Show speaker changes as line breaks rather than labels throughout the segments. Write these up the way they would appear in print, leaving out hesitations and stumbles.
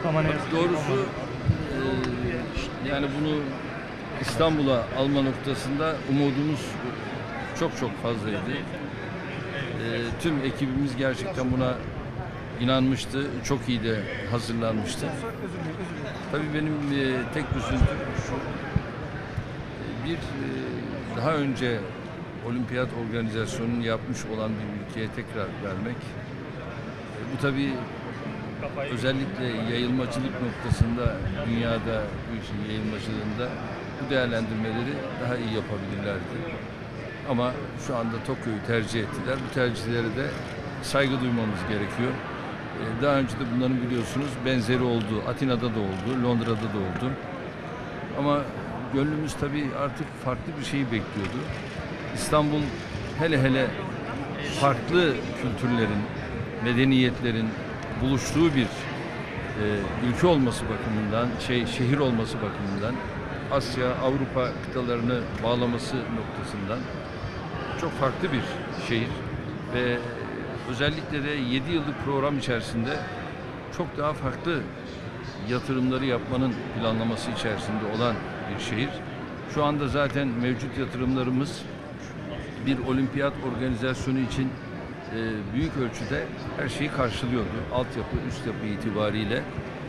ama ne yazık ki
Doğrusu yani bunu İstanbul'a alma noktasında umudumuz çok fazlaydı. Tüm ekibimiz gerçekten buna inanmıştı. Çok iyi de hazırlanmıştı. Tabii benim tek üzüntüm şu. Daha önce olimpiyat organizasyonunu yapmış olan bir ülkeye tekrar vermek. Bu tabii özellikle yayılmacılık noktasında dünyada bu işin yayılmacılığında bu değerlendirmeleri daha iyi yapabilirlerdi. Ama şu anda Tokyo'yu tercih ettiler. Bu tercihlere de saygı duymamız gerekiyor. Daha önce de bunların biliyorsunuz benzeri oldu. Atina'da da oldu, Londra'da da oldu. Ama gönlümüz tabii artık farklı bir şeyi bekliyordu. İstanbul hele farklı kültürlerin, medeniyetlerin buluştuğu bir ülke olması bakımından, şehir olması bakımından, Asya, Avrupa kıtalarını bağlaması noktasından çok farklı bir şehir ve özellikle de 7 yıllık program içerisinde çok daha farklı yatırımları yapmanın planlaması içerisinde olan bir şehir. Şu anda zaten mevcut yatırımlarımız bir olimpiyat organizasyonu için büyük ölçüde her şeyi karşılıyordu. Altyapı, üst yapı itibariyle.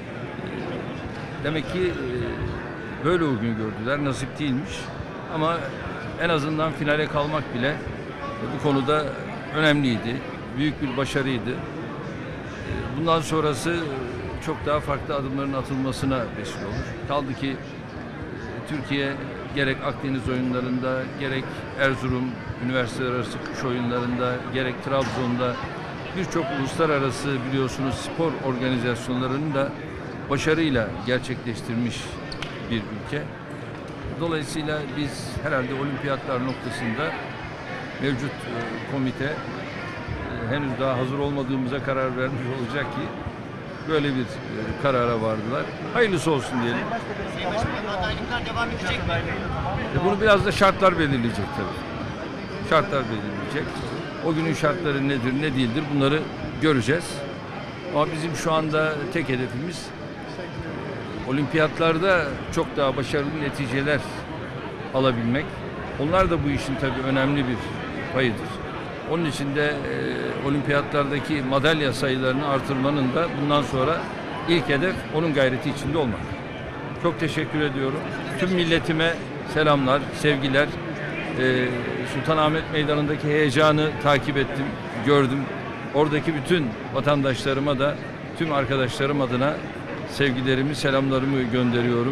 Demek ki böyle uygun gördüler. Nasip değilmiş. Ama en azından finale kalmak bile bu konuda önemliydi. Büyük bir başarıydı. Bundan sonrası çok daha farklı adımların atılmasına vesile olur. Kaldı ki Türkiye gerek Akdeniz oyunlarında, gerek Erzurum üniversiteler arası kış oyunlarında, gerek Trabzon'da birçok uluslararası biliyorsunuz spor organizasyonlarını da başarıyla gerçekleştirmiş bir ülke. Dolayısıyla biz herhalde olimpiyatlar noktasında mevcut komite henüz daha hazır olmadığımıza karar vermiş olacak ki böyle bir karara vardılar. Hayırlısı olsun diyelim.
Adaylıklar devam edecek mi?
Bunu biraz da şartlar belirleyecek tabii. Şartlar belirleyecek. O günün şartları nedir, ne değildir bunları göreceğiz. Ama bizim şu anda tek hedefimiz olimpiyatlarda çok daha başarılı neticeler alabilmek. Onlar da bu işin tabii önemli bir payıdır. Onun için de olimpiyatlardaki madalya sayılarını artırmanın da bundan sonra ilk hedef onun gayreti içinde olmak. Çok teşekkür ediyorum. Tüm milletime selamlar, sevgiler. Sultanahmet Meydanı'ndaki heyecanı takip ettim, gördüm. Oradaki bütün vatandaşlarıma da tüm arkadaşlarım adına sevgilerimi, selamlarımı gönderiyorum.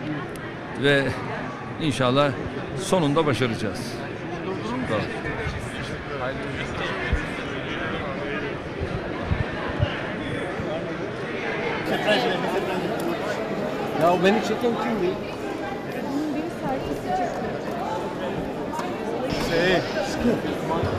Ve inşallah sonunda başaracağız.
Ya o beni çeken kimdi?
Bunun biri sayfası çekiyor.
Sıkı.